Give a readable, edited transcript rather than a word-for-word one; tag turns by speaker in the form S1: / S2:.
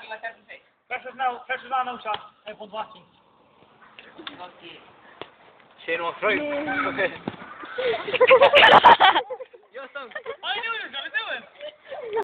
S1: Pressure's on now, shot. Everyone's watching.
S2: Shane won't throw. Yo, son.